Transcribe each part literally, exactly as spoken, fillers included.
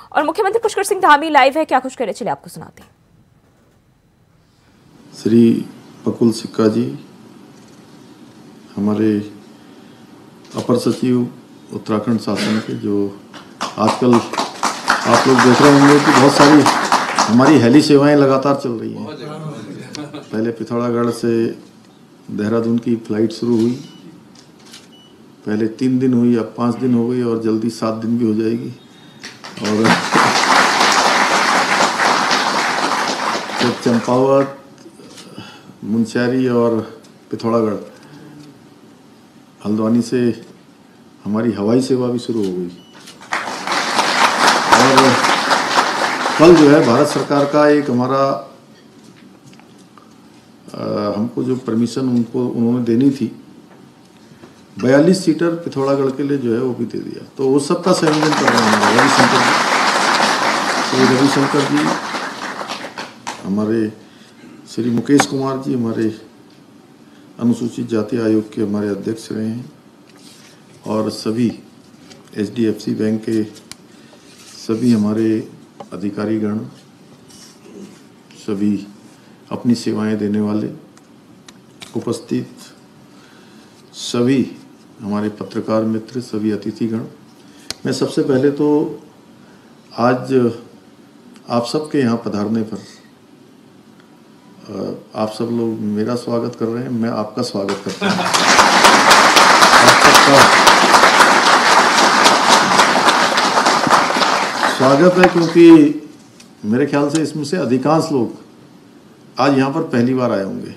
और मुख्यमंत्री पुष्कर सिंह धामी लाइव है, क्या कुछ करे, चलिए आपको सुनाते हैं। श्री पकुल सिक्का जी, हमारे अपर सचिव उत्तराखंड शासन के, जो आजकल आप लोग देख रहे होंगे कि बहुत सारी हमारी हेली सेवाएं लगातार चल रही हैं। पहले पिथौरागढ़ से देहरादून की फ़्लाइट शुरू हुई, पहले तीन दिन हुई, अब पाँच दिन हो गई और जल्दी सात दिन भी हो जाएगी। और तो चंपावत, मुंशियारी और पिथौरागढ़, हल्द्वानी से हमारी हवाई सेवा भी शुरू हो गई। और कल जो है भारत सरकार का एक हमारा आ, हमको जो परमिशन उनको उन्होंने देनी थी, बयालीस सीटर पिथौरागढ़ के लिए जो है वो भी दे दिया। तो वो सबका संयोजन कर रहे हैं रविशंकर जी। श्री रविशंकर जी, हमारे श्री मुकेश कुमार जी, हमारे अनुसूचित जाति आयोग के हमारे अध्यक्ष रहे हैं, और सभी H D F C bank के सभी हमारे अधिकारीगण, सभी अपनी सेवाएं देने वाले, उपस्थित सभी हमारे पत्रकार मित्र, सभी अतिथिगण, मैं सबसे पहले तो आज आप सबके यहाँ पधारने पर आप सब लोग मेरा स्वागत कर रहे हैं, मैं आपका स्वागत करता हूँ। आप सबका स्वागत है, क्योंकि मेरे ख्याल से इसमें से अधिकांश लोग आज यहाँ पर पहली बार आए होंगे।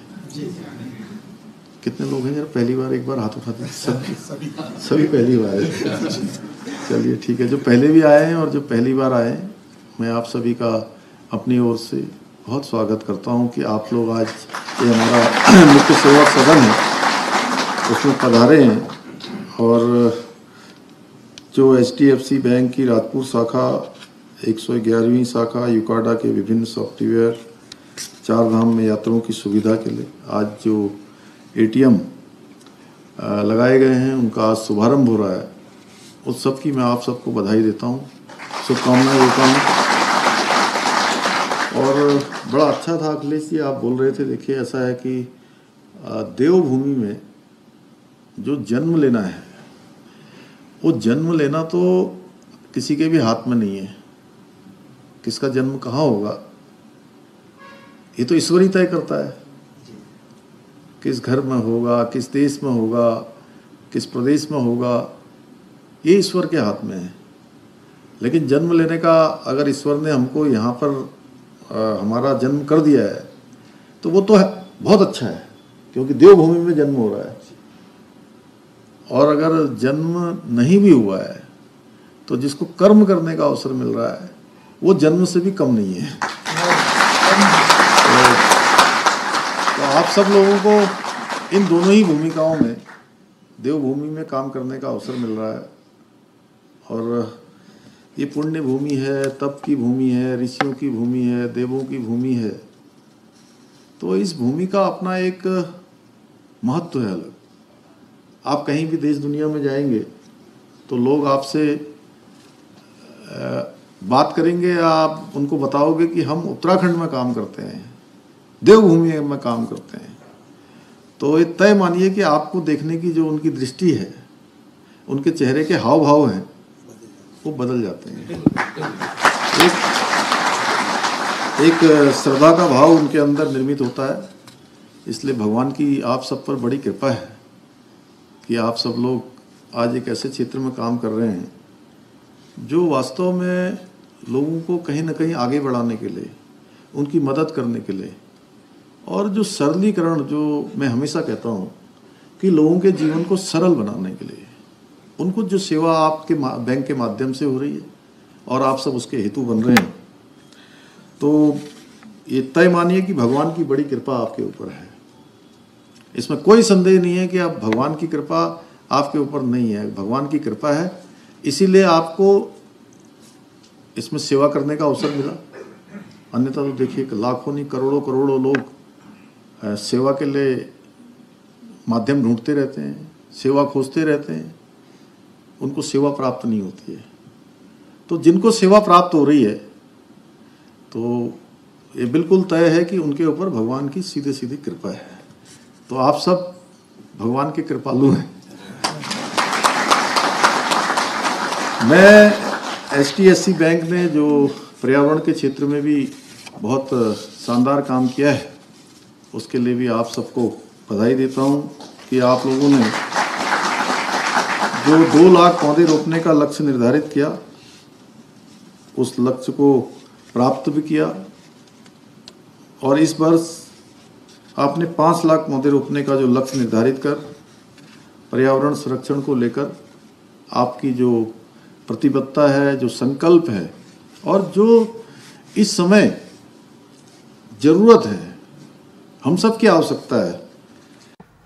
कितने लोग हैं जरा पहली बार, एक बार हाथ उठाते हैं। सभी सभी पहली बार आए। चलिए ठीक है, जो पहले भी आए हैं और जो पहली बार आए हैं, मैं आप सभी का अपनी ओर से बहुत स्वागत करता हूं कि आप लोग आज ये हमारा मुख्य सेवा सदन है उसमें पधारे हैं। और जो H D F C bank की राजपुर शाखा, एक सौ ग्यारहवीं शाखा, यूकाडा के विभिन्न सॉफ्टवेयर, चार धाम में यात्रियों की सुविधा के लिए आज जो ए टी एम लगाए गए हैं, उनका आज शुभारंभ हो रहा है। उस सब की मैं आप सबको बधाई देता हूँ, शुभकामनाएं देता हूँ। और बड़ा अच्छा था अखिलेश जी, आप बोल रहे थे, देखिए ऐसा है कि देवभूमि में जो जन्म लेना है, वो जन्म लेना तो किसी के भी हाथ में नहीं है। किसका जन्म कहाँ होगा ये तो ईश्वर ही तय करता है। किस घर में होगा, किस देश में होगा, किस प्रदेश में होगा, ये ईश्वर के हाथ में है। लेकिन जन्म लेने का अगर ईश्वर ने हमको यहाँ पर आ, हमारा जन्म कर दिया है तो वो तो है, बहुत अच्छा है, क्योंकि देवभूमि में जन्म हो रहा है। और अगर जन्म नहीं भी हुआ है तो जिसको कर्म करने का अवसर मिल रहा है वो जन्म से भी कम नहीं है। तो, तो आप सब लोगों को इन दोनों ही भूमिकाओं में, देवभूमि में काम करने का अवसर मिल रहा है। और ये पुण्य भूमि है, तप की भूमि है, ऋषियों की भूमि है, देवों की भूमि है। तो इस भूमि का अपना एक महत्व है अलग। आप कहीं भी देश दुनिया में जाएंगे तो लोग आपसे बात करेंगे, आप उनको बताओगे कि हम उत्तराखंड में काम करते हैं, देवभूमि में काम करते हैं। तो ये तय मानिए कि आपको देखने की जो उनकी दृष्टि है, उनके चेहरे के हाव भाव हैं, वो बदल जाते हैं। एक एक श्रद्धा का भाव उनके अंदर निर्मित होता है। इसलिए भगवान की आप सब पर बड़ी कृपा है कि आप सब लोग आज एक ऐसे क्षेत्र में काम कर रहे हैं जो वास्तव में लोगों को कहीं ना कहीं आगे बढ़ाने के लिए, उनकी मदद करने के लिए, और जो सरलीकरण, जो मैं हमेशा कहता हूँ कि लोगों के जीवन को सरल बनाने के लिए, उनको जो सेवा आपके बैंक के माध्यम से हो रही है और आप सब उसके हेतु बन रहे हैं, तो ये तय मानिए कि भगवान की बड़ी कृपा आपके ऊपर है। इसमें कोई संदेह नहीं है कि आप भगवान की कृपा आपके ऊपर नहीं है, भगवान की कृपा है, इसीलिए आपको इसमें सेवा करने का अवसर मिला। अन्यथा तो देखिए लाखों नहीं करोड़ों करोड़ों लोग सेवा के लिए माध्यम ढूंढते रहते हैं, सेवा खोजते रहते हैं, उनको सेवा प्राप्त नहीं होती है। तो जिनको सेवा प्राप्त हो रही है तो ये बिल्कुल तय है कि उनके ऊपर भगवान की सीधे सीधी कृपा है। तो आप सब भगवान के कृपालु हैं। मैं H D F C bank ने जो पर्यावरण के क्षेत्र में भी बहुत शानदार काम किया है, उसके लिए भी आप सबको बधाई देता हूं कि आप लोगों ने जो दो लाख पौधे रोपने का लक्ष्य निर्धारित किया, उस लक्ष्य को प्राप्त भी किया। और इस वर्ष आपने पाँच लाख पौधे रोपने का जो लक्ष्य निर्धारित कर पर्यावरण संरक्षण को लेकर आपकी जो प्रतिबद्धता है, जो संकल्प है और जो इस समय जरूरत है, हम सब की आवश्यकता है